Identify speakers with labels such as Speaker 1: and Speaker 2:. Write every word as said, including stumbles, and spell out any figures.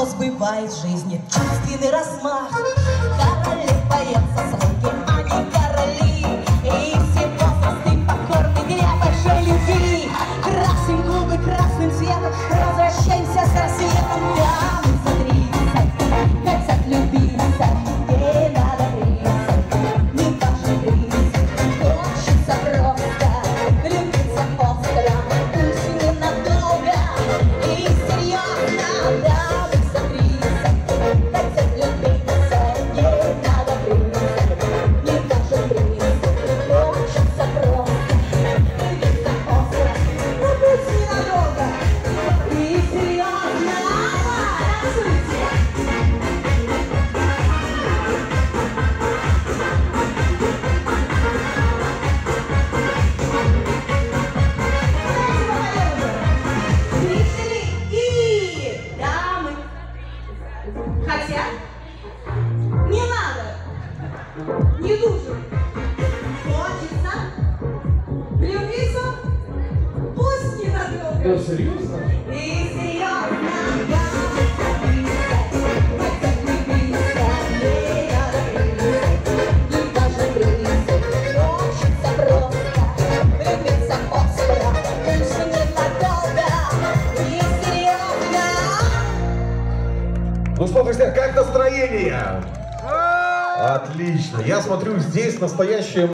Speaker 1: что сбывает в жизни чувственный размах. Короли боятся сроки, а не короли. И все возрасты покорны для большой любви. Красим губы красным цветом, возвращаемся с рассветом. Дамы за тридцать хотят любиться, ей надо тридцать, не важен тридцать. Хочется просто влюбиться остро, пусть ненадолго и серьезно. Дамы за тридцать хотят любиться, ей надо тридцать, не важен тридцать. Хочется просто влюбиться остро, пусть ненадолго и серьезно. Танцуйте! Зрители и дамы хотят? Не надо, не нужно. Хочется влюбиться? Пусть ненадолго.
Speaker 2: Да, серьезно?
Speaker 1: И серьезно. Дамы хотят влюбиться, ей надо тридцать, не важно тридцать. Хочется просто влюбиться остро, пусть ненадолго и серьезно.
Speaker 2: Ну что, друзья, как настроение? Отлично. Я смотрю, здесь настоящая